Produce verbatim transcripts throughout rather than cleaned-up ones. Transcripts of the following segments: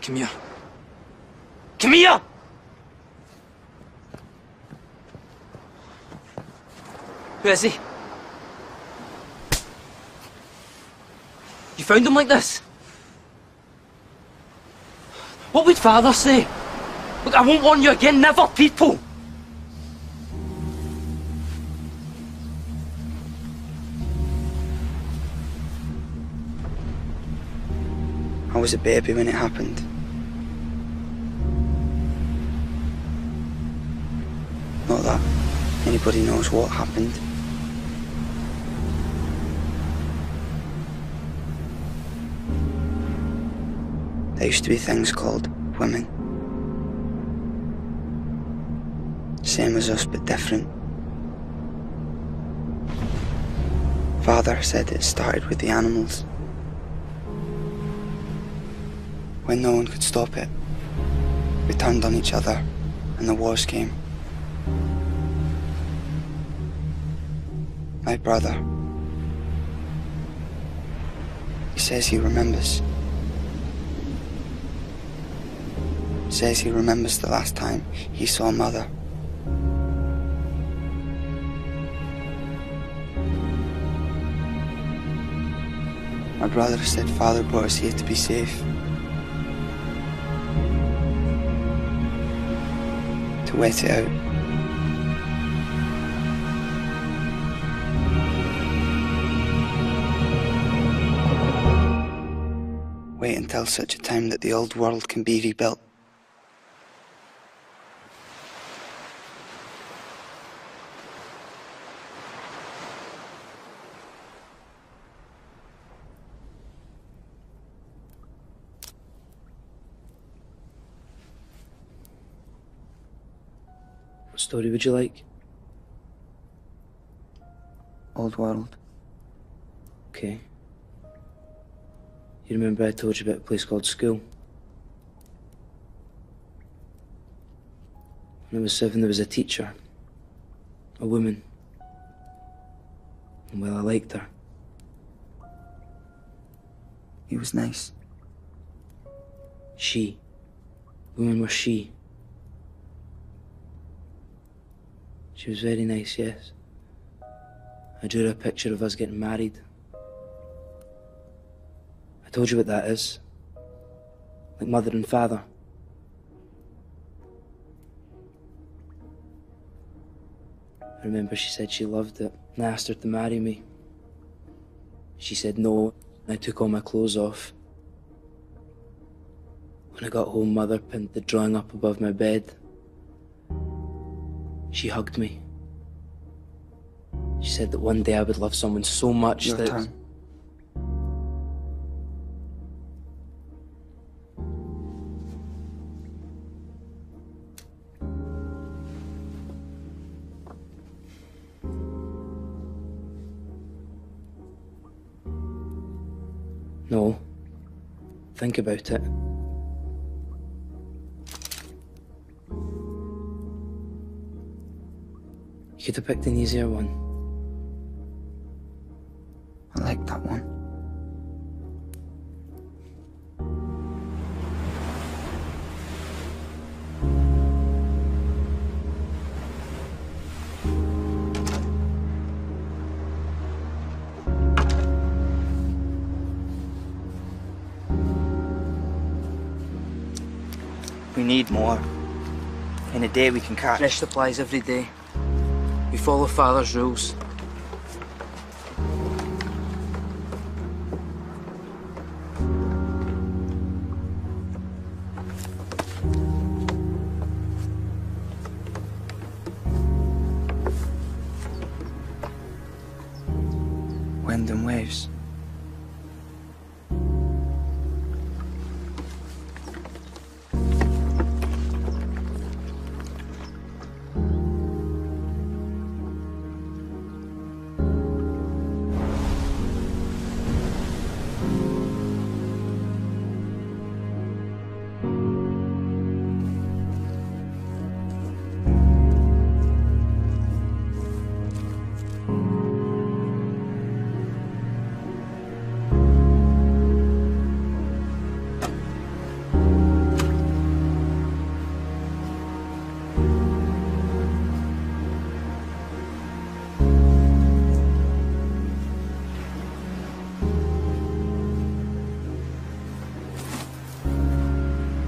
Come here. Come here! Who is he? You found him like this? What would Father say? Look, I won't warn you again, never, people! I was a baby when it happened. Not that anybody knows what happened. There used to be things called women. Same as us, but different. Father said it started with the animals. When no one could stop it, we turned on each other and the wars came. My brother, he says he remembers. Says he remembers the last time he saw Mother. My brother said Father brought us here to be safe. To wait it out. Wait until such a time that the old world can be rebuilt. What story would you like? Old world. Okay. You remember I told you about a place called school? When I was seven, there was a teacher. A woman. And well, I liked her. He was nice. She. Women were she. She was very nice, yes. I drew her a picture of us getting married. I told you what that is. Like mother and father. I remember she said she loved it, and I asked her to marry me. She said no, and I took all my clothes off. When I got home, Mother pinned the drawing up above my bed. She hugged me. She said that one day I would love someone so much Your that... turn. No. Think about it. You could have picked an easier one. I like that one. We need more. In a day we can catch. Fresh supplies every day. We follow Father's rules. Wind and waves.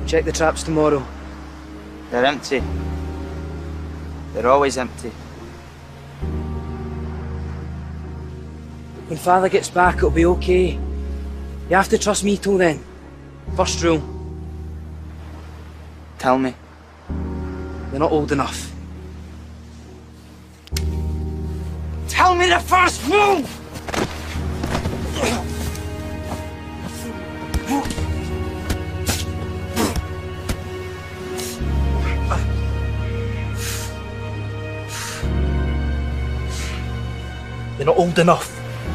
Check the traps tomorrow. They're empty. They're always empty. When Father gets back, it'll be okay. You have to trust me till then. First rule. Tell me. You're not old enough. Tell me the first rule! You're not old enough.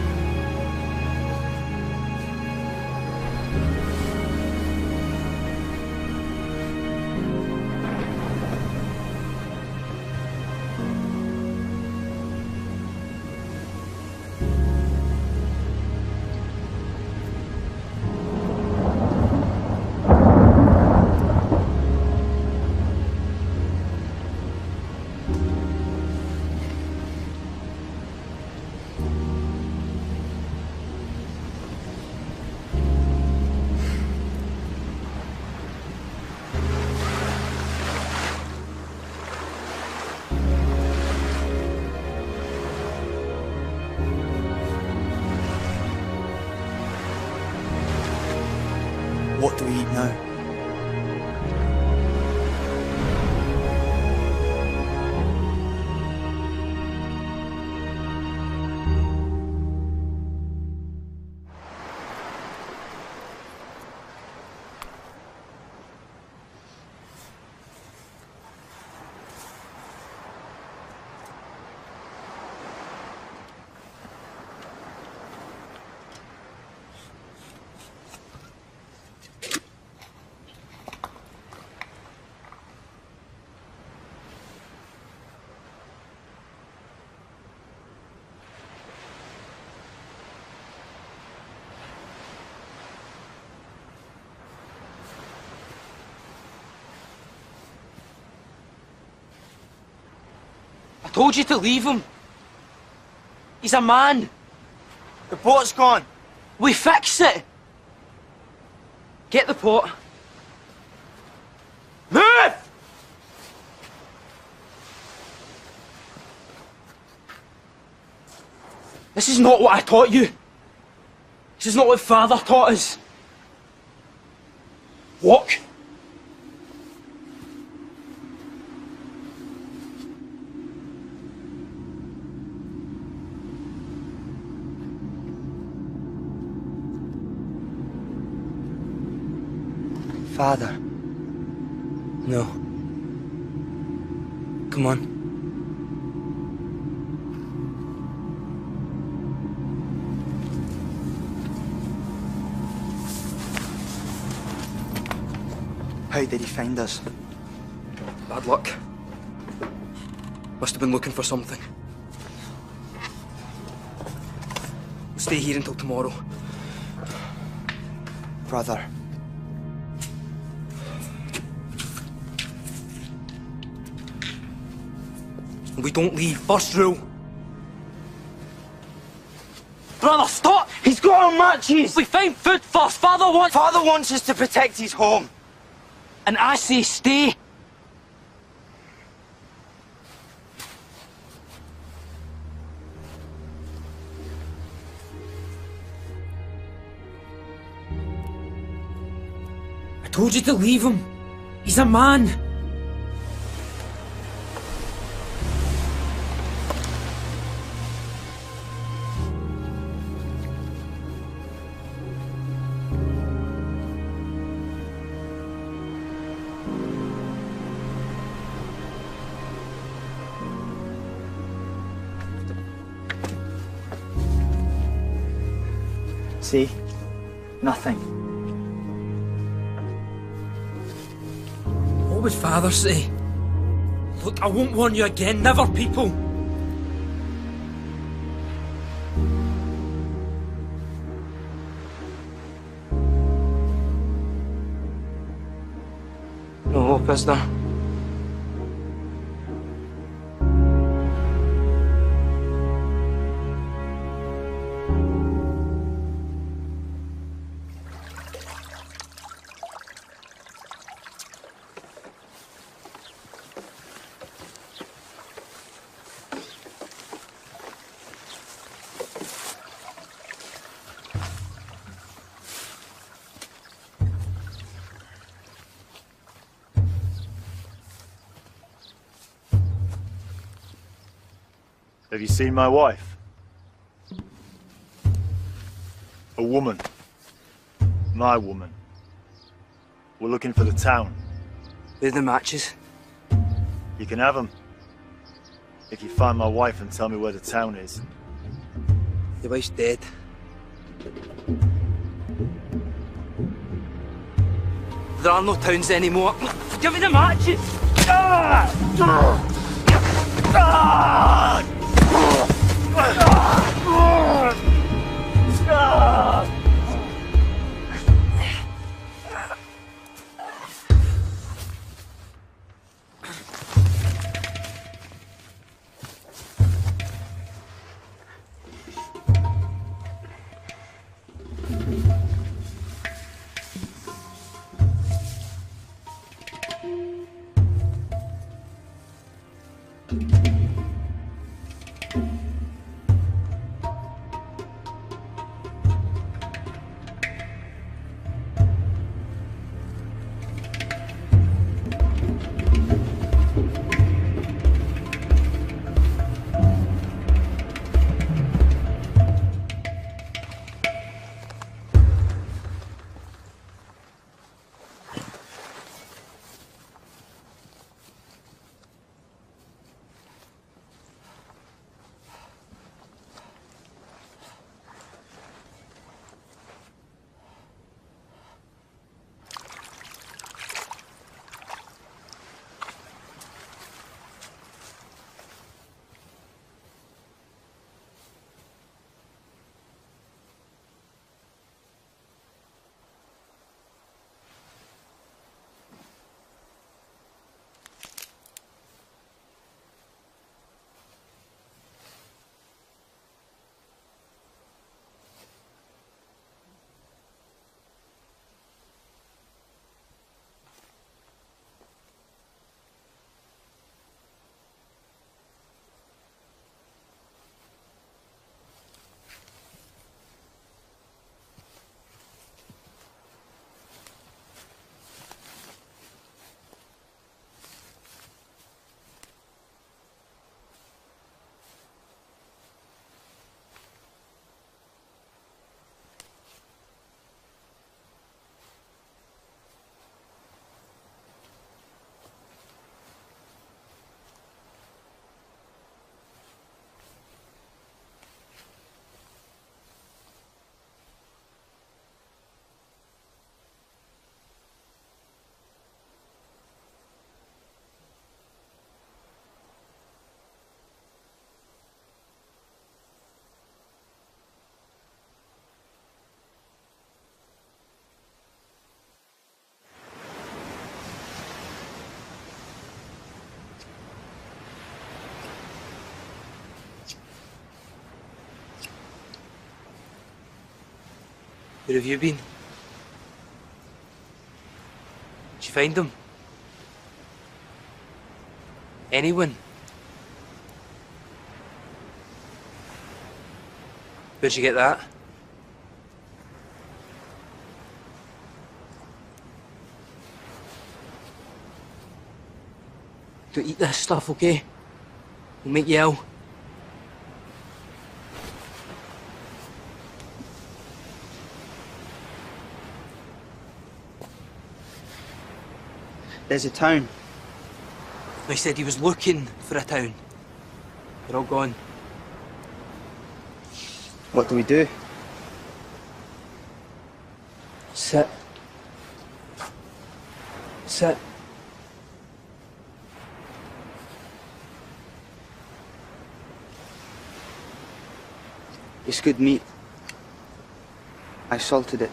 What do we eat now? I told you to leave him. He's a man. The boat's gone. We fix it. Get the pot. Move! This is not what I taught you. This is not what Father taught us. Walk. Father. No. Come on. How did he find us? Bad luck. Must have been looking for something. We'll stay here until tomorrow. Brother. We don't leave. First rule. Brother, stop! He's got our matches! We find food first. Father wants... Father wants us to protect his home. And I say stay. I told you to leave him. He's a man. See? Nothing. What would Father say? Look, I won't warn you again. Never, people. No hope, is there? Have you seen my wife? A woman. My woman. We're looking for the town. Where are the matches? You can have them. If you find my wife and tell me where the town is. Your wife's dead. There are no towns anymore. Give me the matches! Ah! Ah! Ah! Ah! Ah! Where have you been? Did you find them? Anyone? Where'd you get that? Don't eat this stuff, okay? It'll make you ill. There's a town. He said he was looking for a town. They're all gone. What do we do? Sit. Sit. It's good meat. I salted it.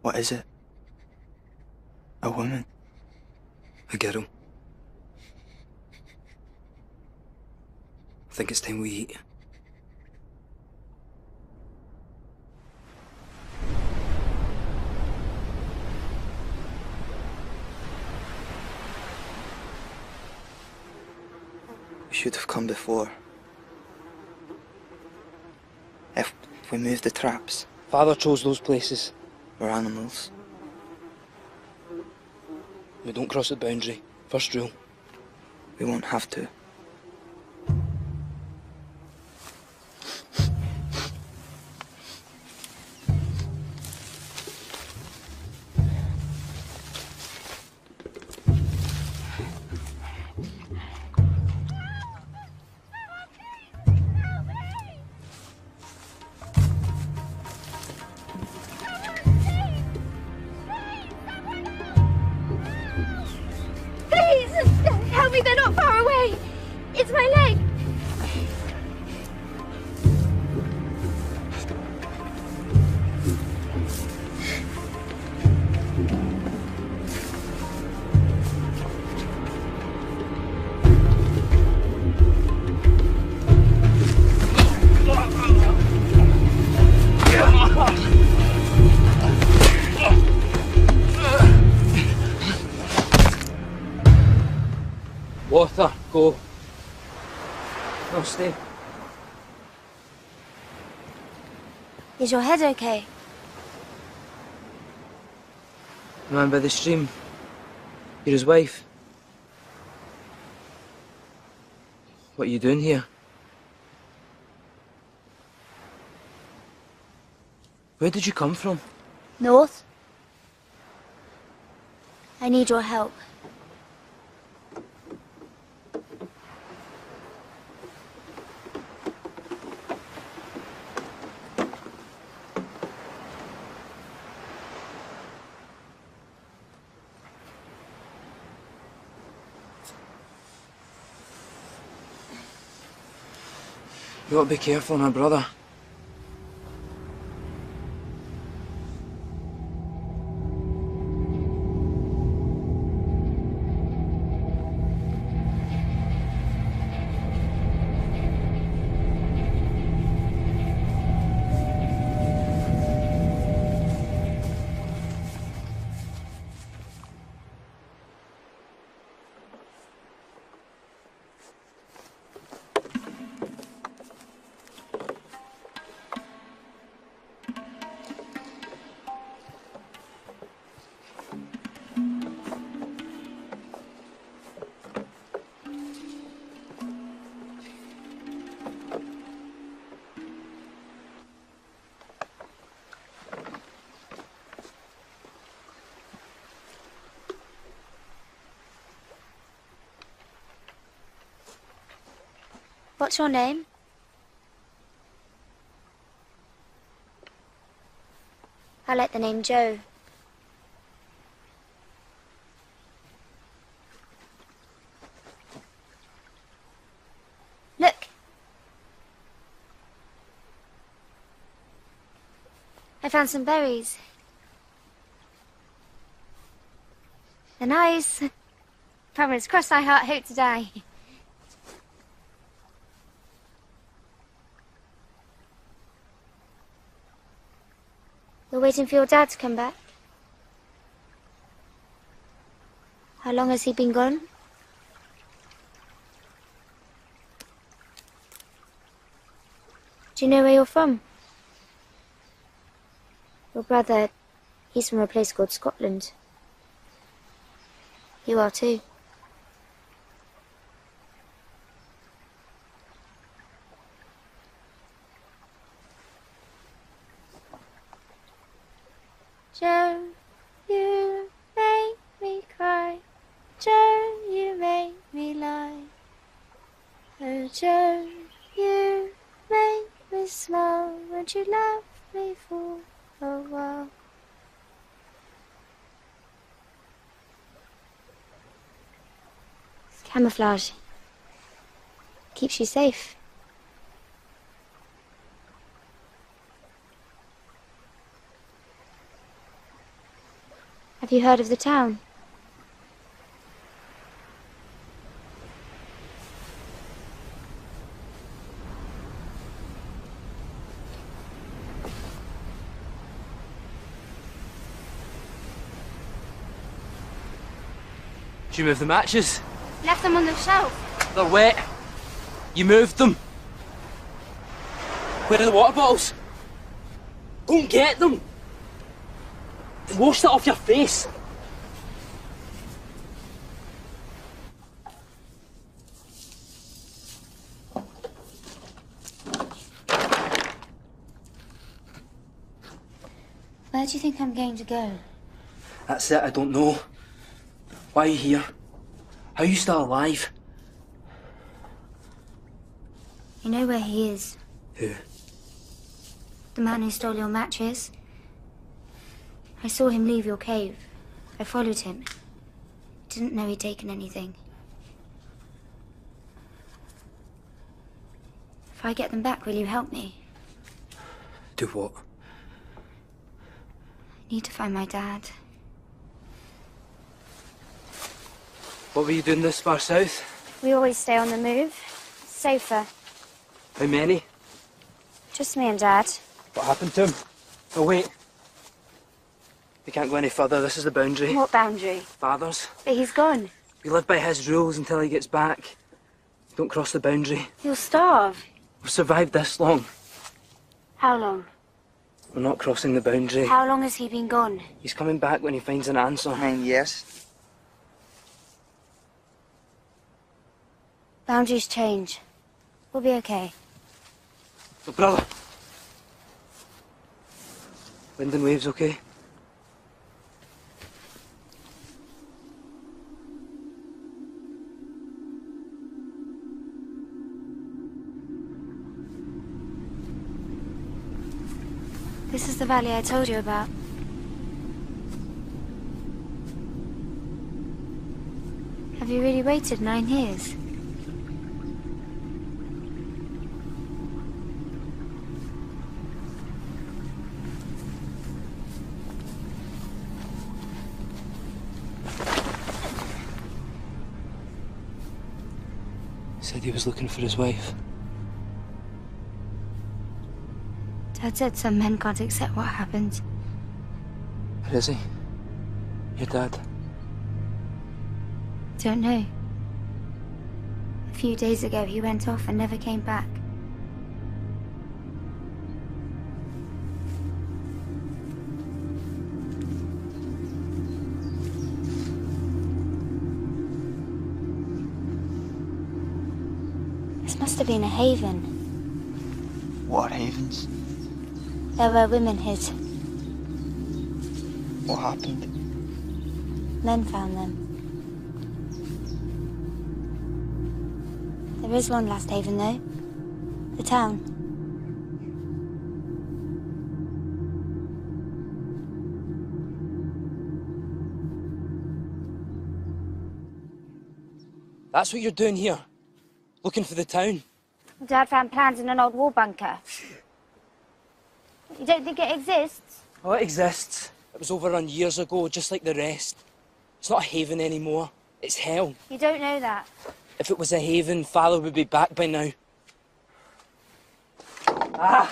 What is it? A woman? A girl. I think it's time we eat. We should have come before. If we moved the traps, Father chose those places. we're animals. We don't cross the boundary. First rule. We won't have to. Please! Help me, they're not far away! It's my leg! Water, go. No, stay. Is your head okay? The man by the stream. You're his wife. What are you doing here? Where did you come from? North? I need your help. You ought to be careful, my brother. What's your name? I like the name Joe. Look. I found some berries. They're nice. Promise, cross thy heart, hope to die. You're waiting for your dad to come back? How long has he been gone? Do you know where you're from? Your brother, he's from a place called Scotland. You are too. Joe, you make me cry. Joe, you make me lie. Oh, Joe, you make me smile. Won't you love me for a while? It's camouflage. Keeps you safe. Have you heard of the town? Did you move the matches? Left them on the shelf. They're wet. You moved them. Where are the water bottles? Go and get them. Wash that off your face. Where do you think I'm going to go? That's it, I don't know. Why are you here? How are you still alive? You know where he is? Who? The man who stole your matches. I saw him leave your cave. I followed him. Didn't know he'd taken anything. If I get them back, will you help me? Do what? I need to find my dad. What were you doing this far south? We always stay on the move. Safer. How many? Just me and Dad. What happened to him? Oh, wait. We can't go any further. This is the boundary. What boundary? Father's. But he's gone. We live by his rules until he gets back. Don't cross the boundary. You'll starve. We've survived this long. How long? We're not crossing the boundary. How long has he been gone? He's coming back when he finds an answer. Nine years. Boundaries change. We'll be okay. Oh, brother. Wind and waves, okay? This is the valley I told you about. Have you really waited nine years? Said he was looking for his wife. Dad said some men can't accept what happened. Where is he? Your dad? Don't know. A few days ago he went off and never came back. This must have been a haven. What havens? There were women hid. What happened? Men found them. There is one last haven, though. The town. That's what you're doing here? Looking for the town? Dad found plans in an old war bunker. You don't think it exists? Oh, it exists. It was overrun years ago, just like the rest. It's not a haven anymore. It's hell. You don't know that. If it was a haven, Father would be back by now. Ah!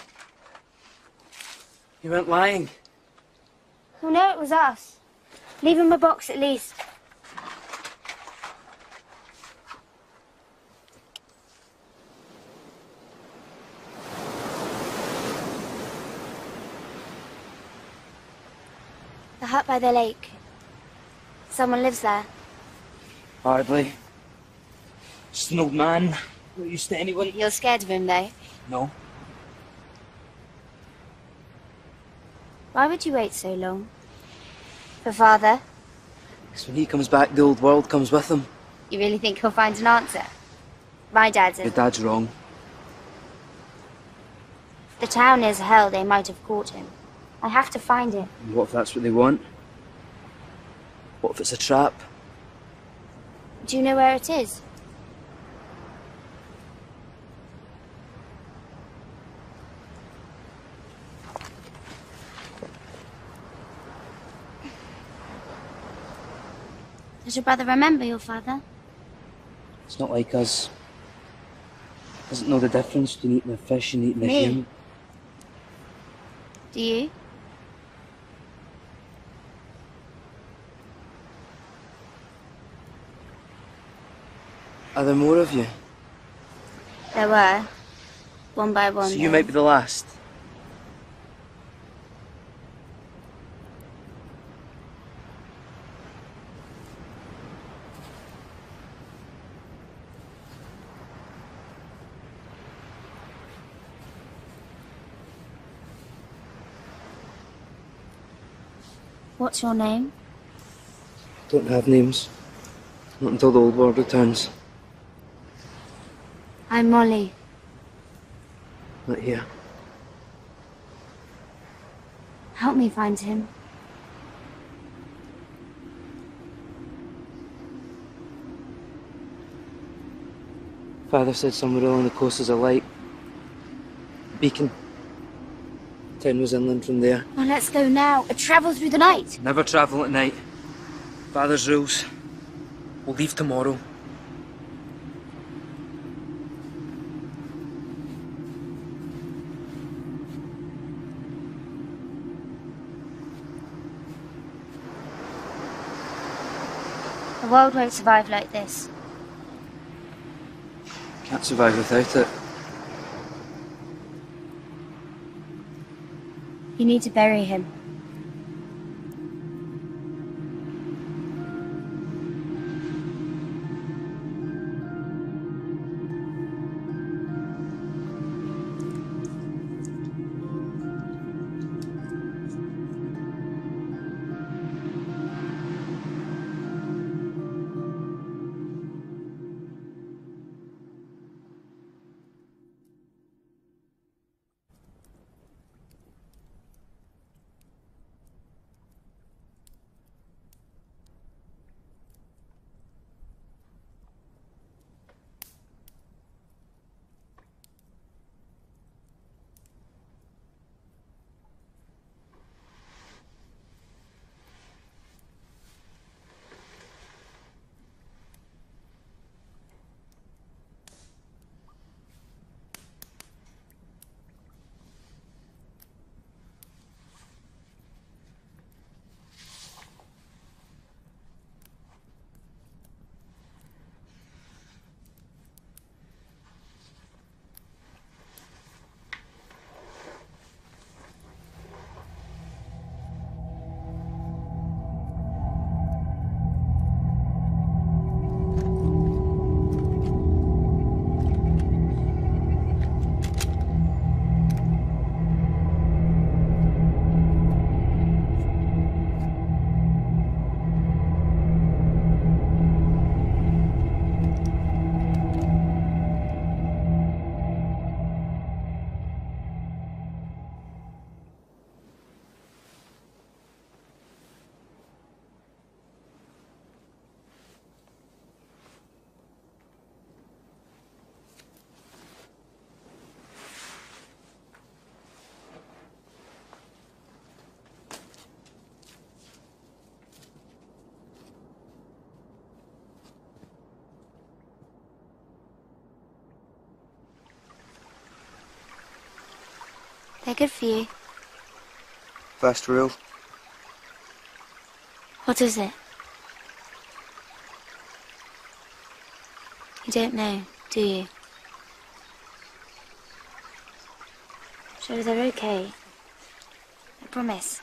You weren't lying. Well, no, it was us. Leave him a box at least. The hut by the lake. Someone lives there. Hardly. Just an old man. Not used to anyone. You're scared of him, though. No. Why would you wait so long? For Father? Because when he comes back, the old world comes with him. You really think he'll find an answer? My dad's Your in. dad's wrong. If the town is hell, they might have caught him. I have to find it. And what if that's what they want? What if it's a trap? Do you know where it is? Does your brother remember your father? It's not like us. Doesn't know the difference between eating a fish and eating a Me? human. Do you? Are there more of you? There were. One by one. So you though. might be the last. What's your name? Don't have names. Not until the old world returns. I'm Molly. Not here. Help me find him. Father said somewhere along the coast is a light. Beacon. Town was inland from there. Well, let's go now. A travel through the night. Never travel at night. Father's rules. We'll leave tomorrow. The world won't survive like this. Can't survive without it. You need to bury him. They're good for you. First rule. What is it? You don't know, do you? So they're okay. I promise.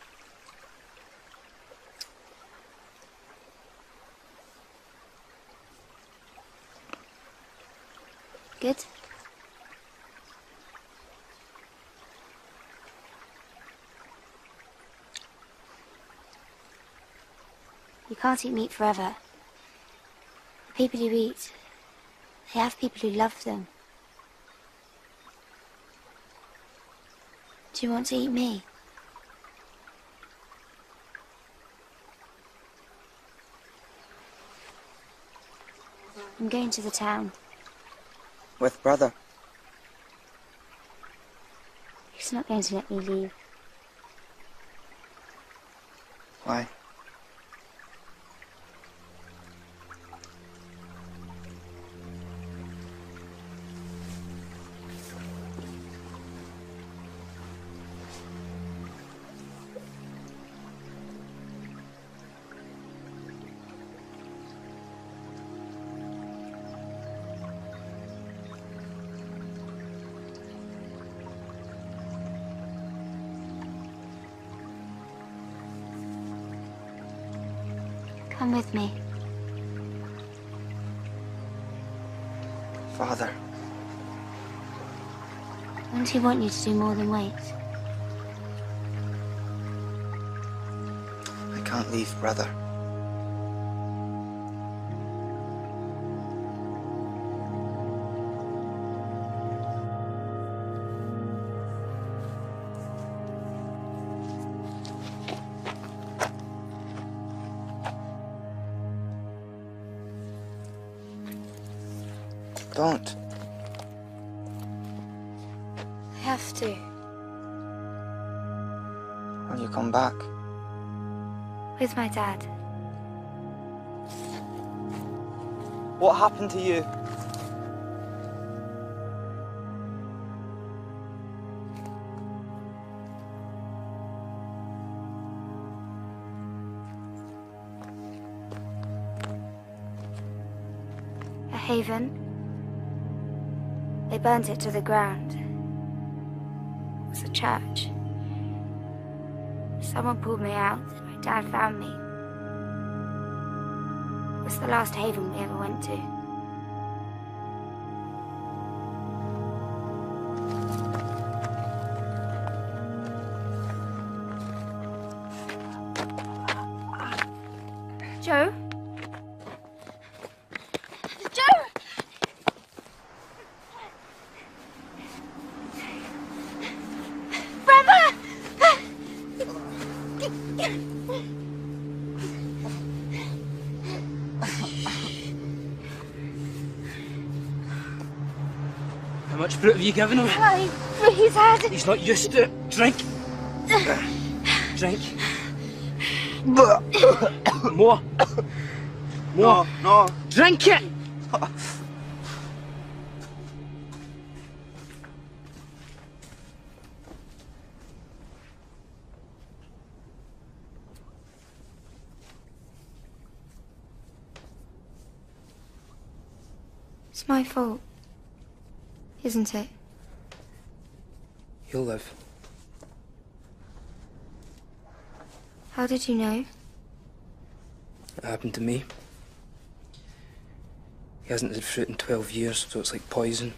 Good? You can't eat meat forever. The people you eat, they have people who love them. Do you want to eat me? I'm going to the town. With brother. He's not going to let me leave. Why? Come with me. Father, Won't he want you to do more than wait? I can't leave, brother. Don't. I have to. When you come back, With my dad. What happened to you? A haven. They burnt it to the ground. It was a church. Someone pulled me out. My dad found me. It was the last haven we ever went to. Joe? Joe! Brother! How much fruit have you given him? I he's had it. He's not used to it. Drink. Drink. More. More. No, no. Drink it! It's my fault, isn't it? He'll live. How did you know? It happened to me. He hasn't had fruit in twelve years, so it's like poison.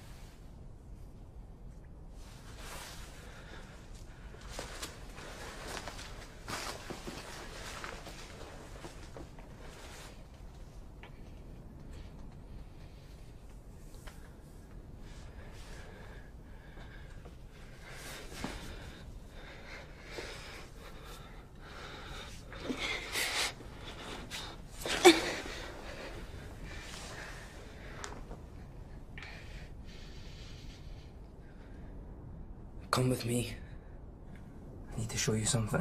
Come with me. I need to show you something.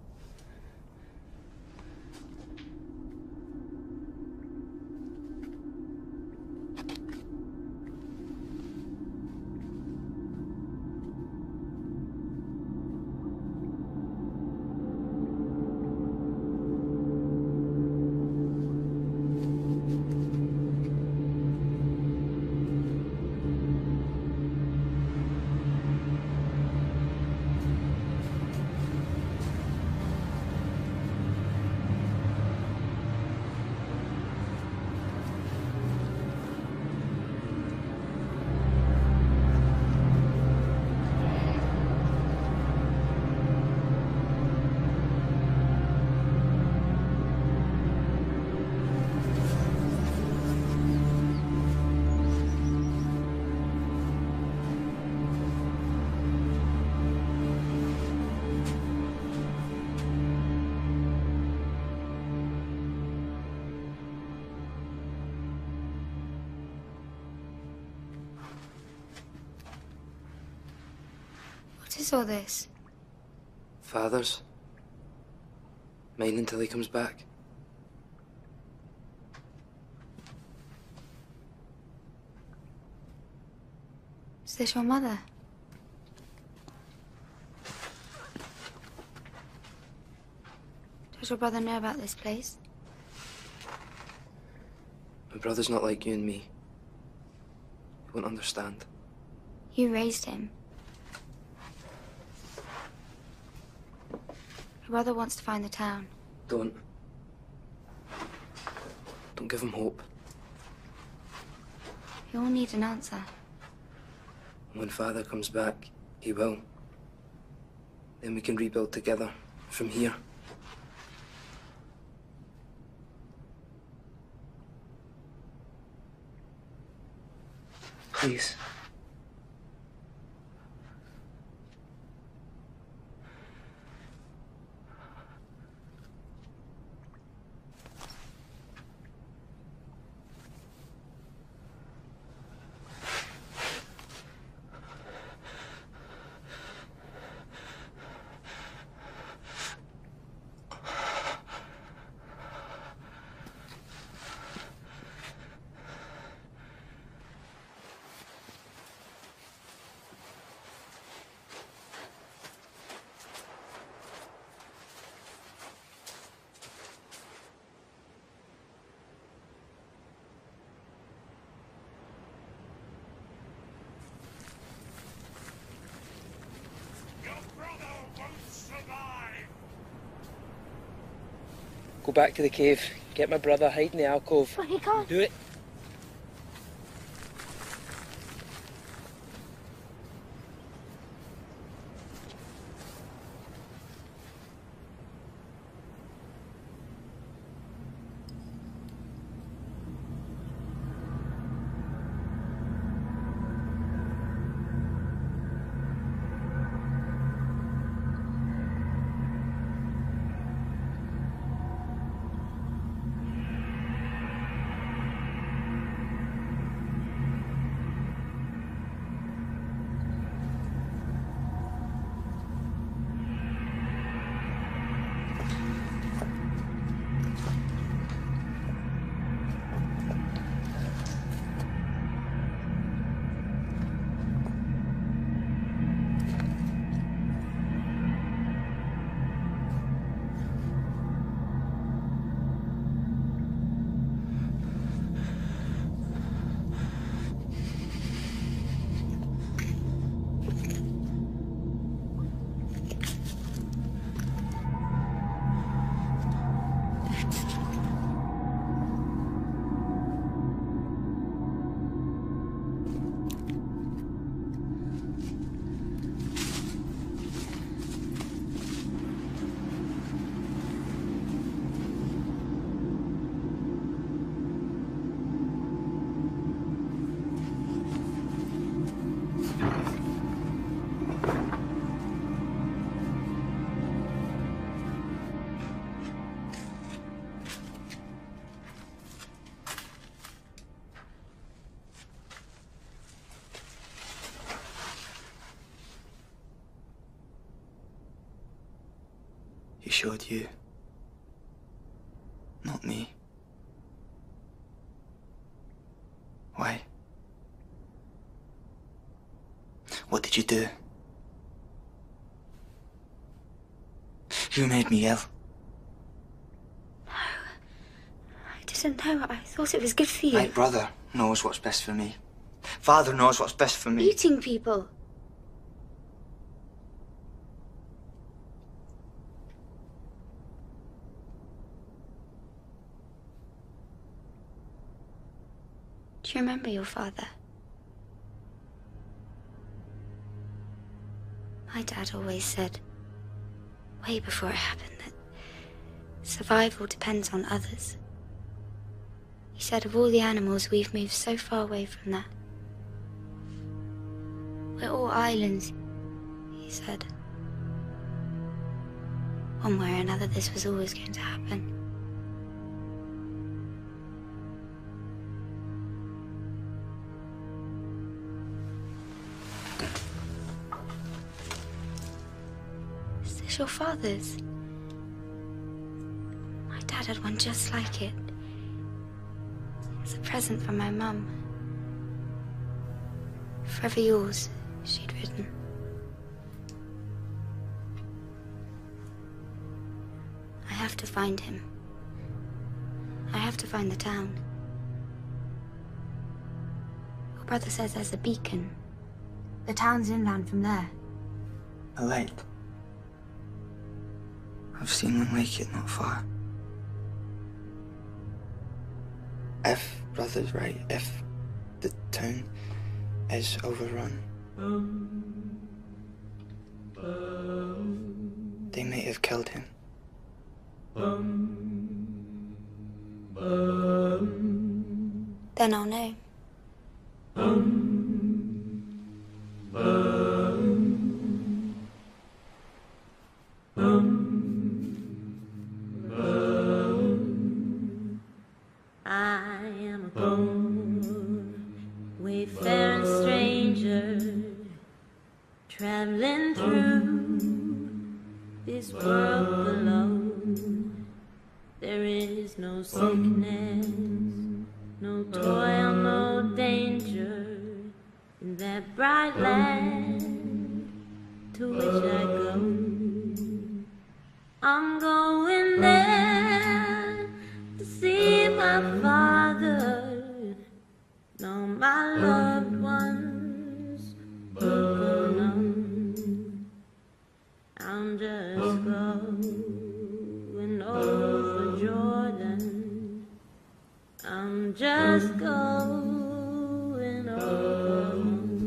What is all this? Father's. Mine until he comes back. Is this your mother? Does your brother know about this place? My brother's not like you and me. He won't understand. You raised him. Your brother wants to find the town. Don't. Don't give him hope. He'll need an answer. When Father comes back, he will. Then we can rebuild together from here. Please. Go back to the cave. Get my brother, hide in the alcove. But he can't. Do it. He showed you, not me. Why? What did you do? You made me ill. No. I didn't know. I thought it was good for you. My brother knows what's best for me. Father knows what's best for me. Eating people. Do you remember your father? My dad always said, way before it happened, that survival depends on others. He said of all the animals, we've moved so far away from that. We're all islands, he said. One way or another, this was always going to happen. Is this your father's? My dad had one just like it. It's a present from my mum. Forever yours, she'd written. I have to find him. I have to find the town. Your brother says there's a beacon. The town's inland from there. A light. I've seen one like it not far. If Brother's right, if the town is overrun, they might have killed him. Then I'll know. I am a poor, wayfaring stranger, traveling through this world alone. There is no sickness, no toil, no danger in that bright land to which I go. I'm going there to see my father, know my loved ones broken on. I'm just going over Jordan. I'm just going over.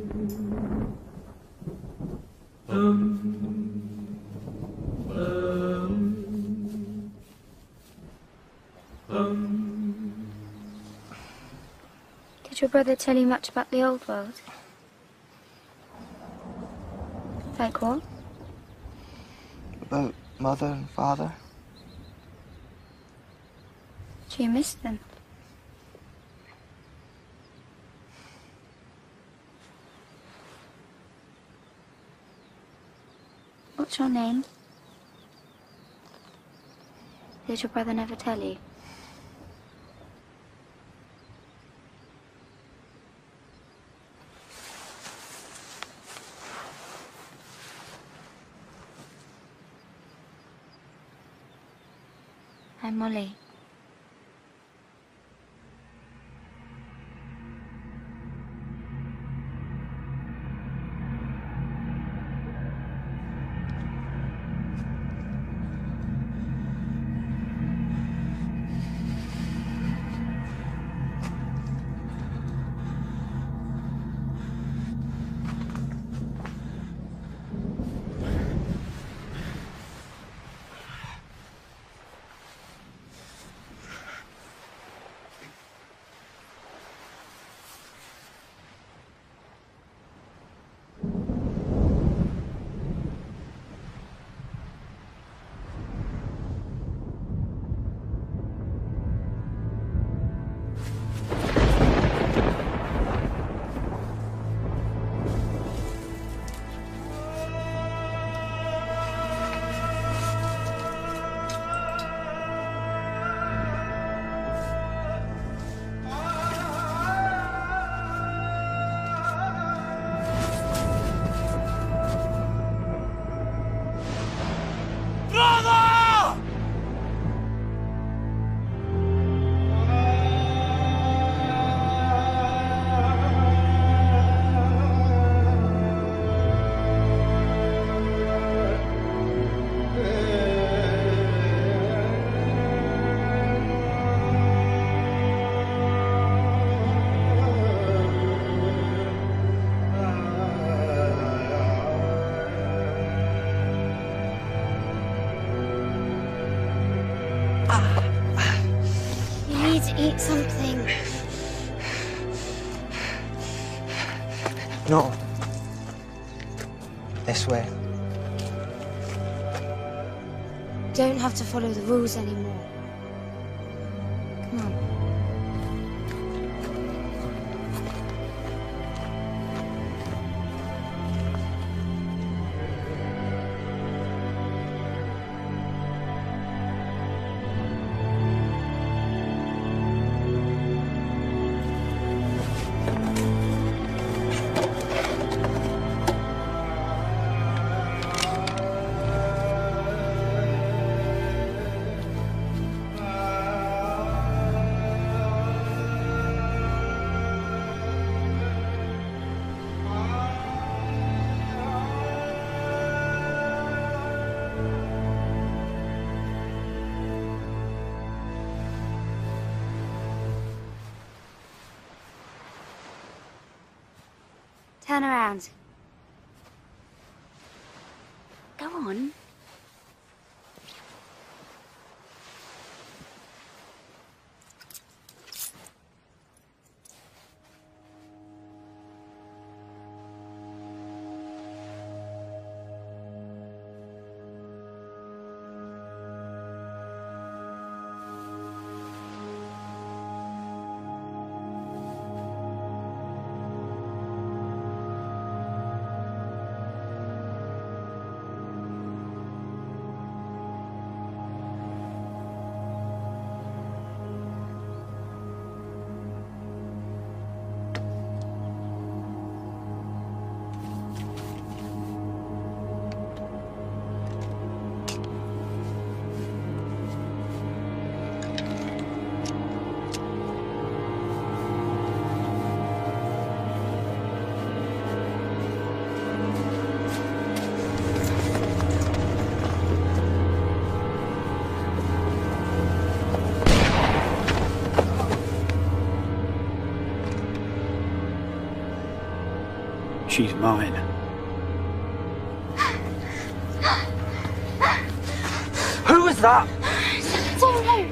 Did your brother tell you much about the old world? Like what? About mother and father. Do you miss them? What's your name? Did your brother never tell you? I'm Molly. Eat something. No. This way. Don't have to follow the rules anymore. Come on. turn around. Go on. She's mine. Who was that? I don't know.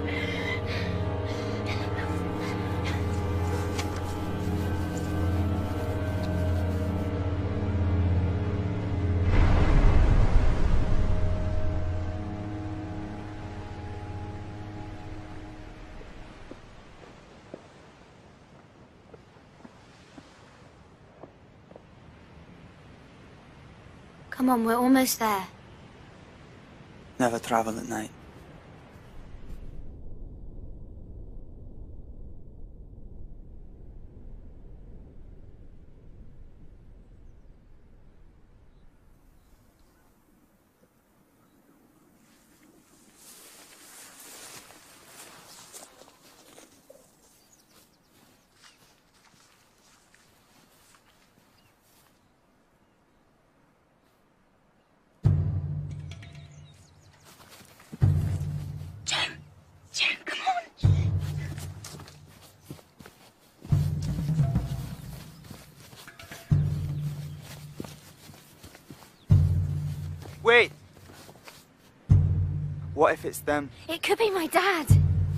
Come on, we're almost there. Never travel at night. Wait! What if it's them? It could be my dad.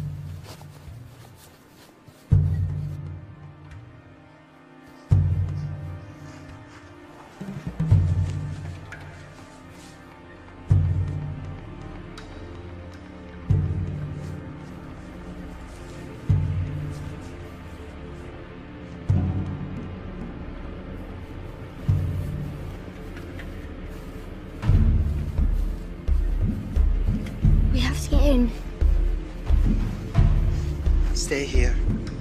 We have to get in. Stay here.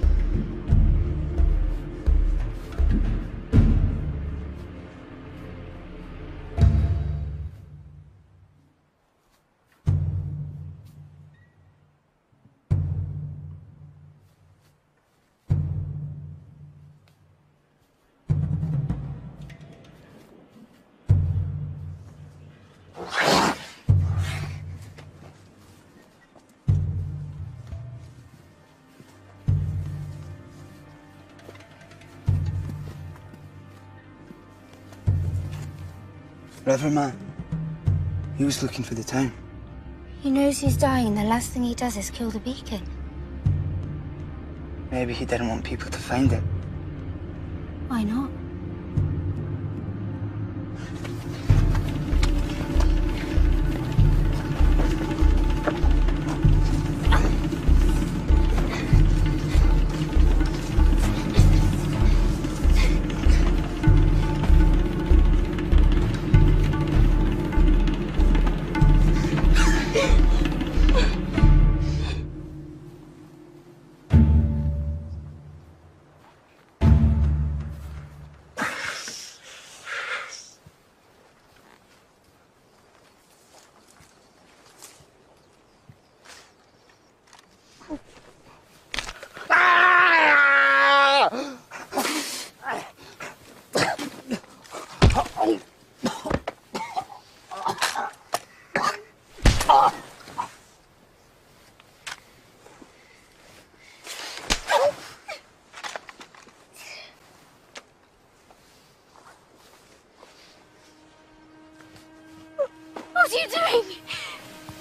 Reverend man, he was looking for the town. He knows he's dying, and the last thing he does is kill the beacon. Maybe he didn't want people to find it. Why not?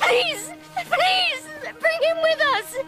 Please, please, bring him with us.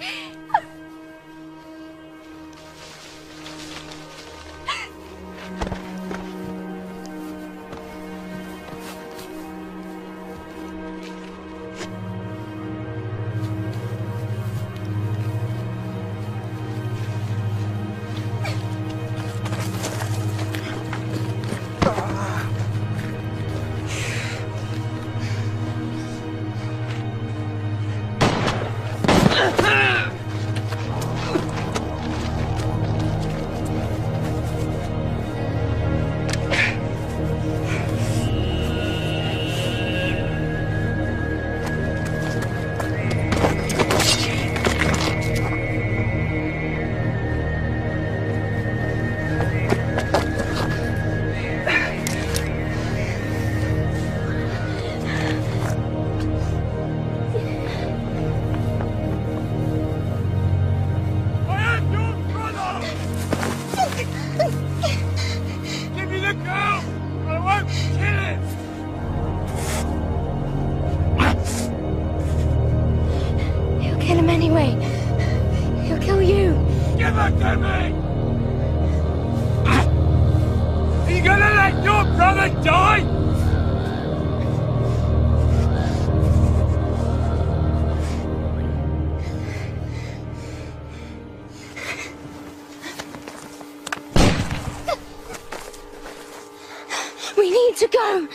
We need to go.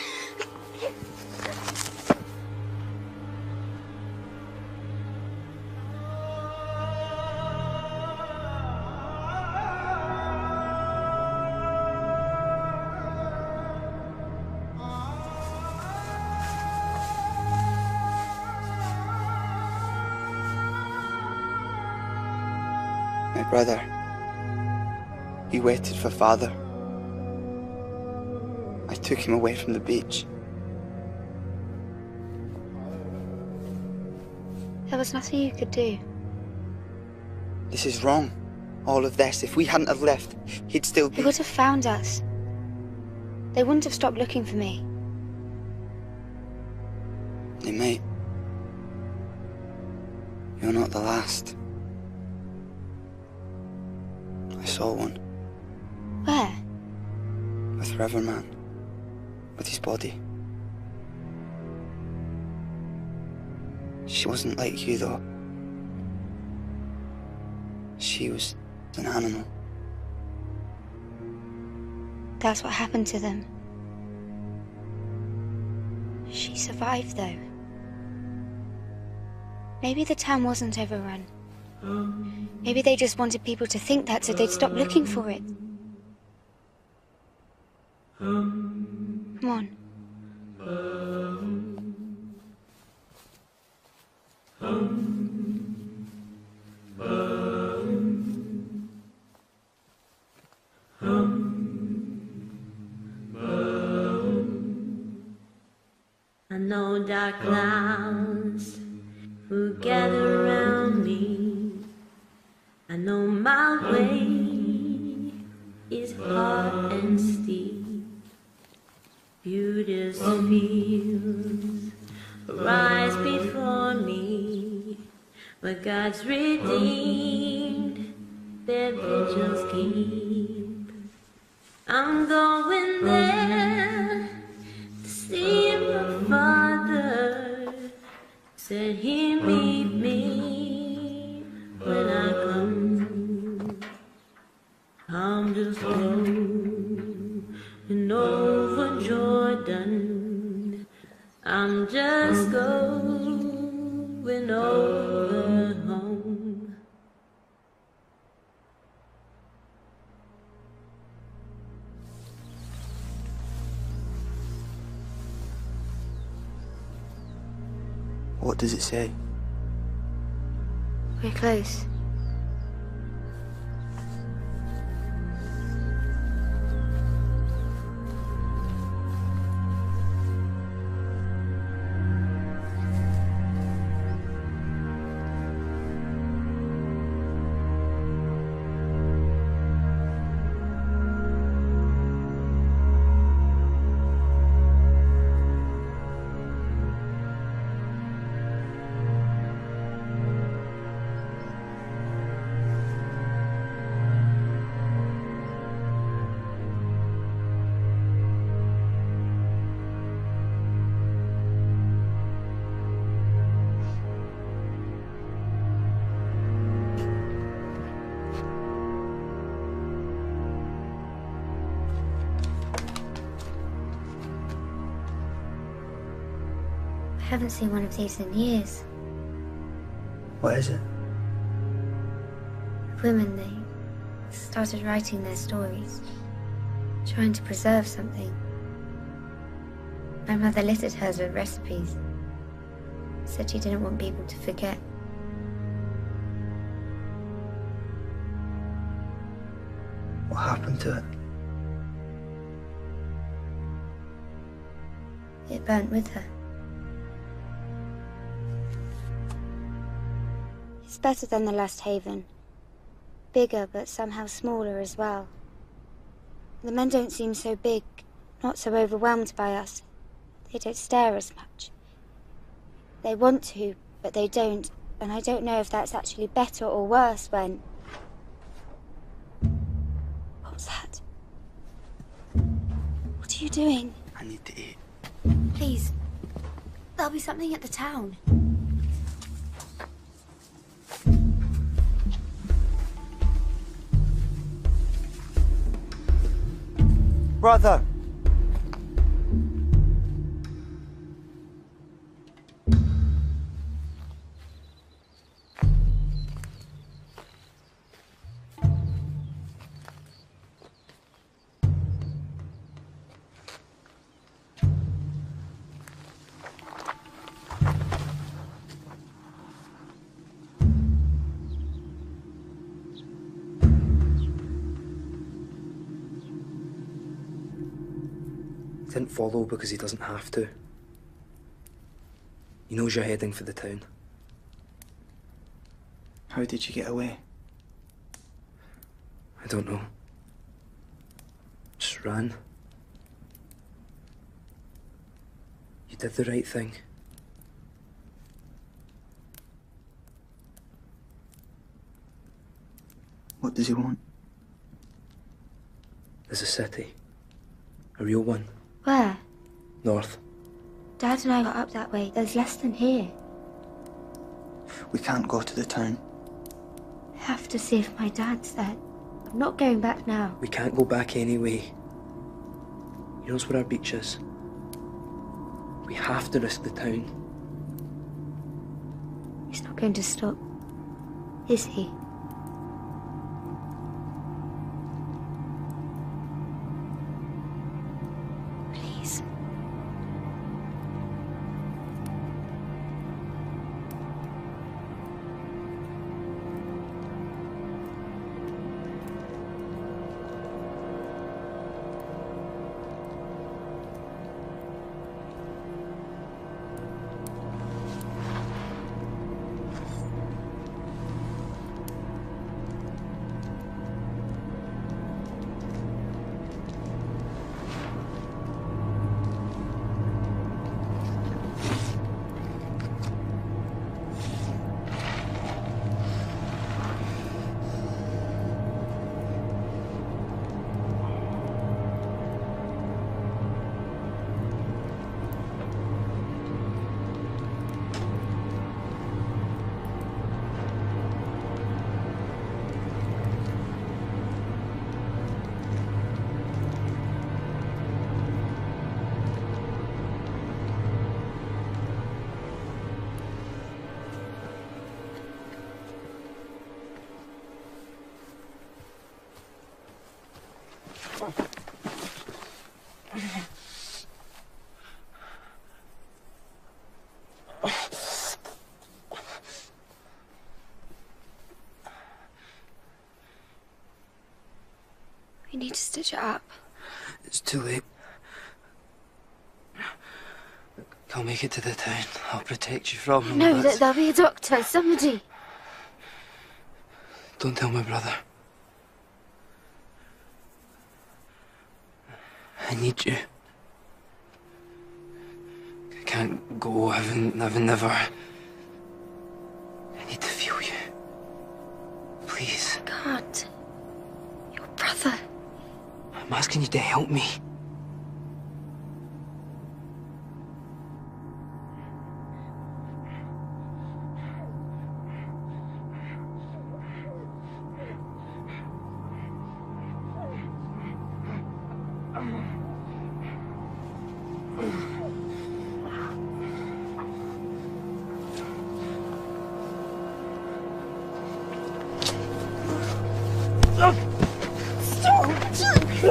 My brother, he waited for father. I took him away from the beach. There was nothing you could do. This is wrong. All of this. If we hadn't have left, he'd still be... They would have found us. They wouldn't have stopped looking for me. They might. You're not the last. I saw one. Where? With Riverman. With his body. She wasn't like you, though. She was an animal. That's what happened to them. She survived, though. Maybe the town wasn't overrun. Maybe they just wanted people to think that so they'd stop looking for it. Come on. I know dark clouds who gather around me. I know my way is hard and steep. Beauteous fields rise before me, where God's redeemed their vigils keep. I'm going there to see my Father. Said He'd meet me when I come. I'm just going over Jordan. I'm just going over home. What does it say? We're close. haven't seen one of these in years. What is it? Women, they started writing their stories, trying to preserve something. My mother littered hers with recipes. Said she didn't want people to forget. What happened to it? It burnt with her. It's better than the Last Haven. Bigger, but somehow smaller as well. The men don't seem so big, not so overwhelmed by us. They don't stare as much. They want to, but they don't, and I don't know if that's actually better or worse when... What was that? What are you doing? I need to eat. Please. There'll be something at the town. Brother! Didn't follow because he doesn't have to. He knows you're heading for the town. How did you get away? I don't know. Just ran. You did the right thing. What does he want? There's a city. A real one. Where? North. Dad and I got up that way. There's less than here. We can't go to the town. I have to see if my dad's there. I'm not going back now. We can't go back anyway. He knows where our beach is. We have to risk the town. He's not going to stop, is he? Please. We need to stitch it up. It's too late. I'll make it to the town. I'll protect you from him. No, That's- th there'll be a doctor, somebody. Don't tell my brother. I need you. I can't go, having, having never. I need to feel you. Please. Can't. Your brother. I'm asking you to help me.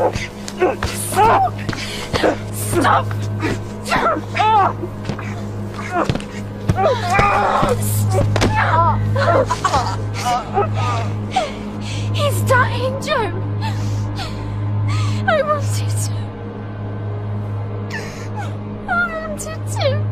Stop! Stop! He's dying, Joe. I wanted to. I wanted to.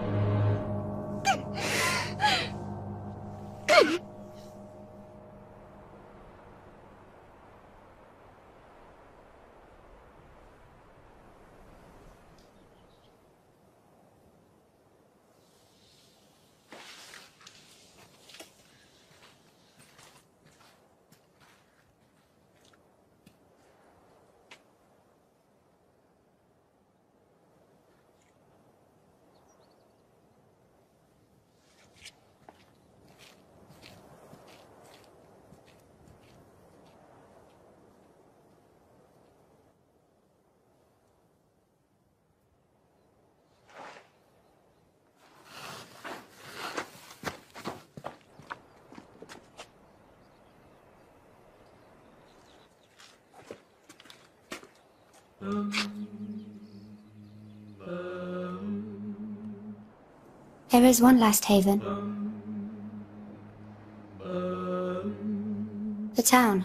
There is one last haven. The town.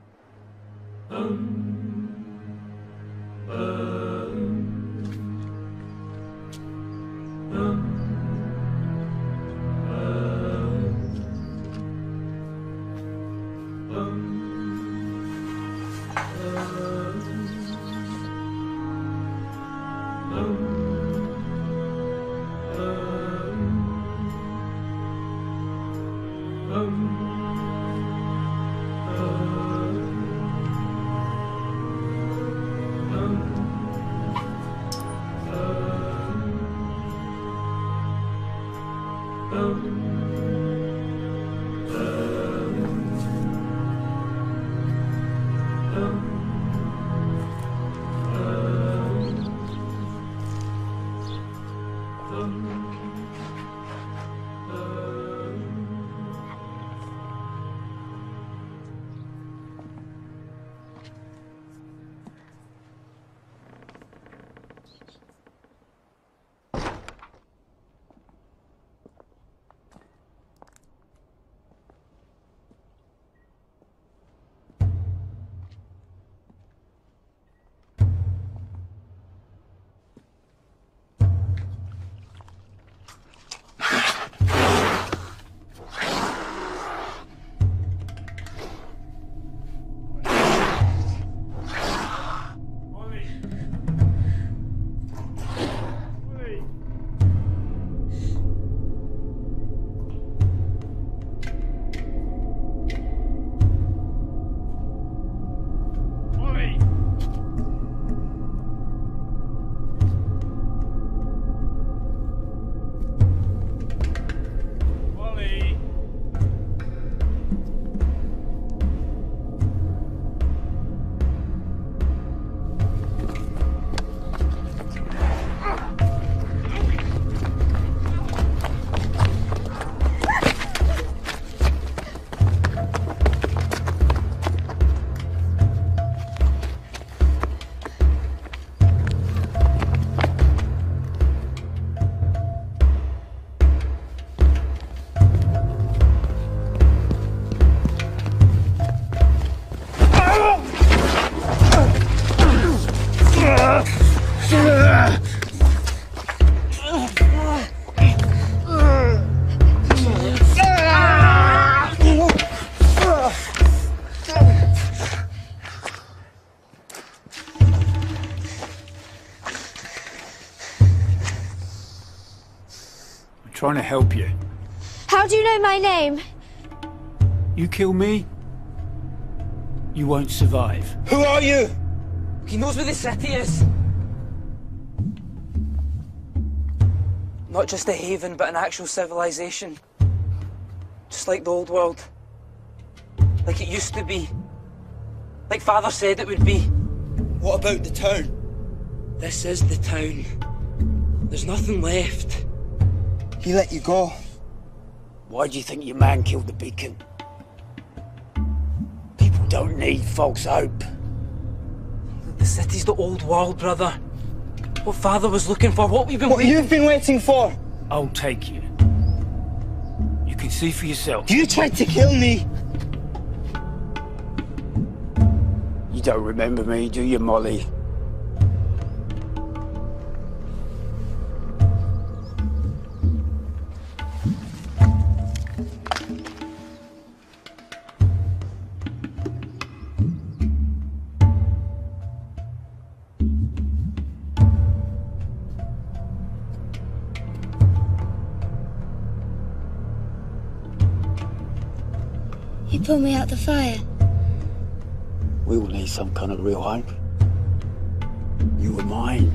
Trying to help you. How do you know my name? You kill me, you won't survive. Who are you? He knows where the city is. Not just a haven, but an actual civilization. Just like the old world. Like it used to be. Like Father said it would be. What about the town? This is the town. There's nothing left. He let you go. Why do you think your man killed the beacon? People don't need false hope. city's the old world, brother. What Father was looking for, what we've been What waiting... you've been waiting for! I'll take you. You can see for yourself. You tried to kill me! You don't remember me, do you, Molly? You pulled me out the fire. We all need some kind of real hope. You were mine.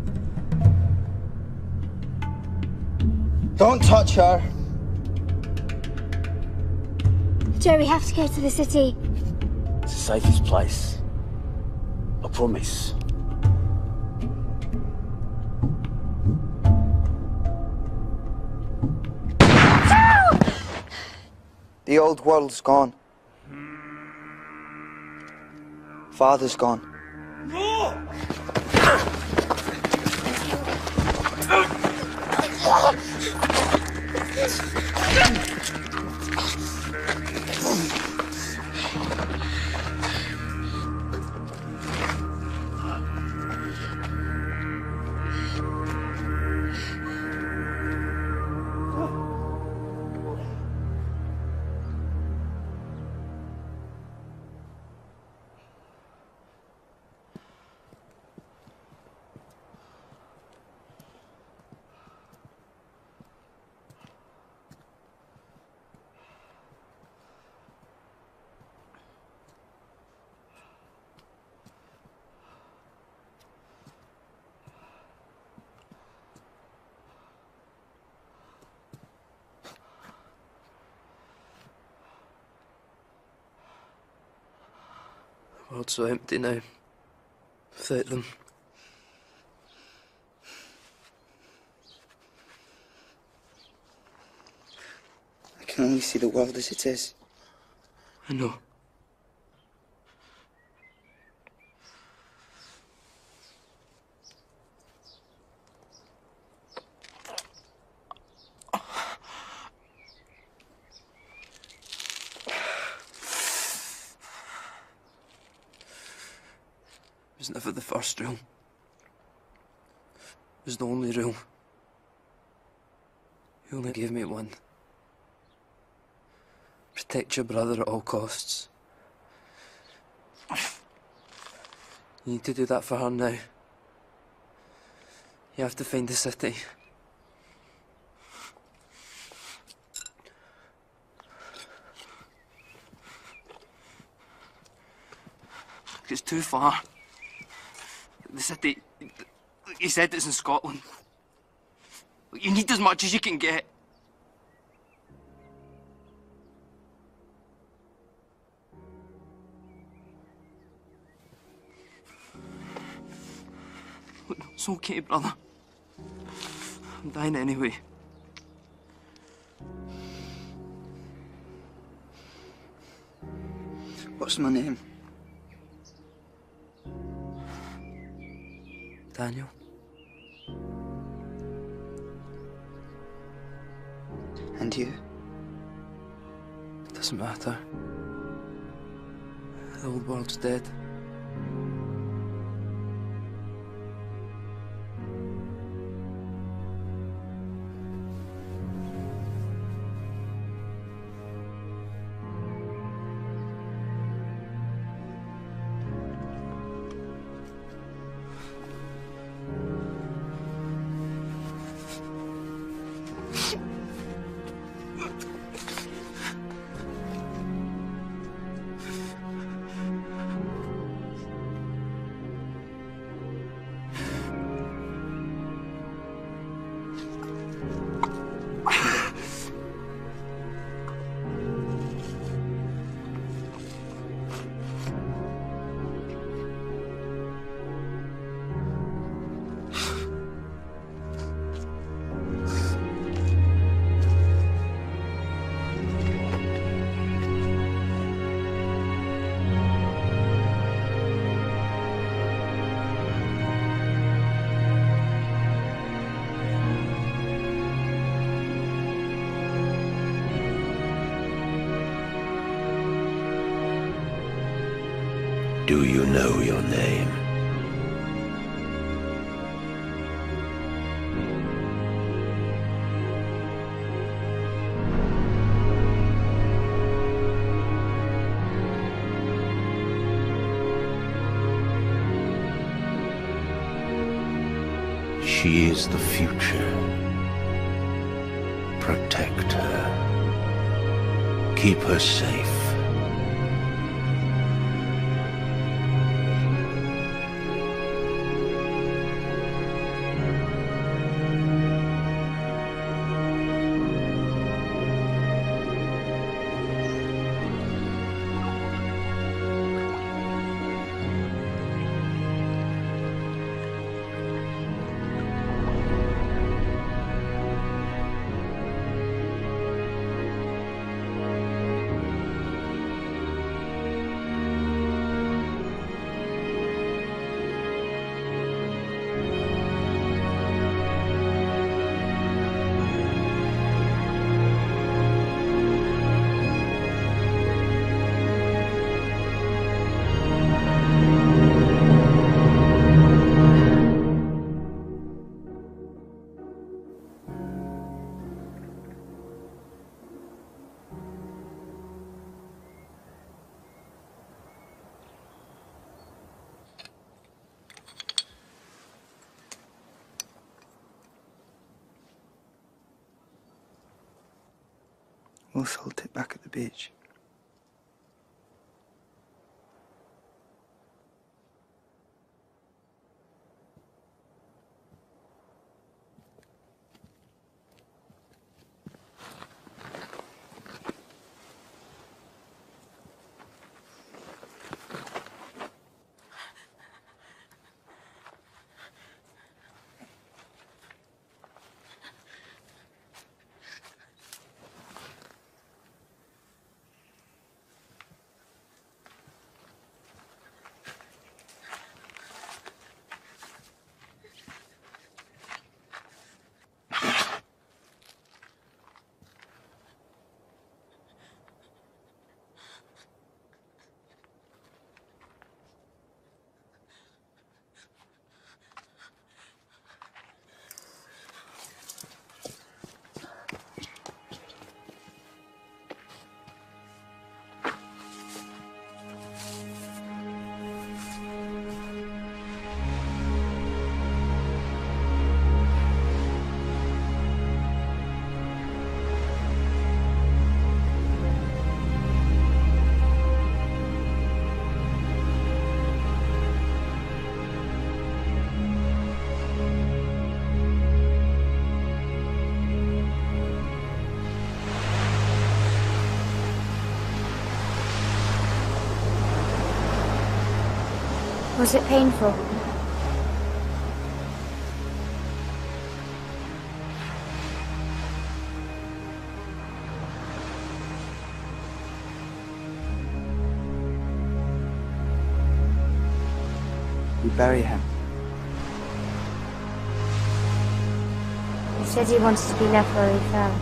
Don't touch her! Joe, we have to go to the city. It's the safest place. I promise. The old world's gone. Father's gone. The world's so empty now, without them. I can only see the world as it is. I know. It was never the first rule. It was the only rule. You only gave me one. Protect your brother at all costs. You need to do that for her now. You have to find the city. It's too far. The city, he said it's in Scotland. You need as much as you can get. Look, it's okay, brother. I'm dying anyway. What's my name? Daniel. And you? It doesn't matter. The old world's dead. Do you know your name? She is the future. Protect her. Keep her safe. We'll salt it back at the beach. Was it painful? We bury him. He said he wanted to be left where he fell.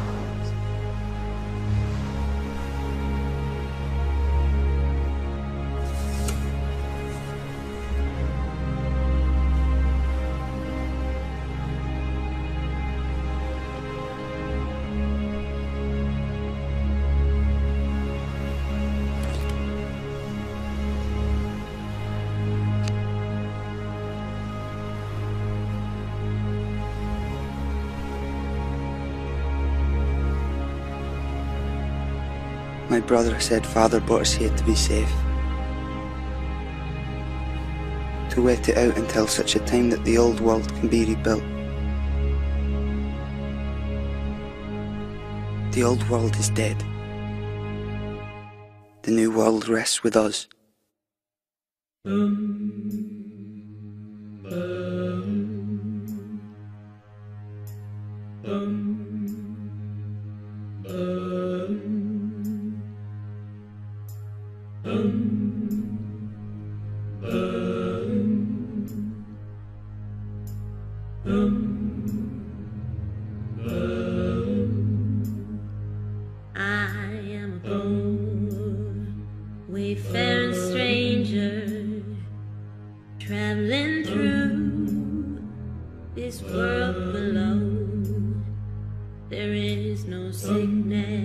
My brother said Father brought us here to be safe. To wait it out until such a time that the old world can be rebuilt. The old world is dead. The new world rests with us. I am a poor, wayfaring stranger no sickness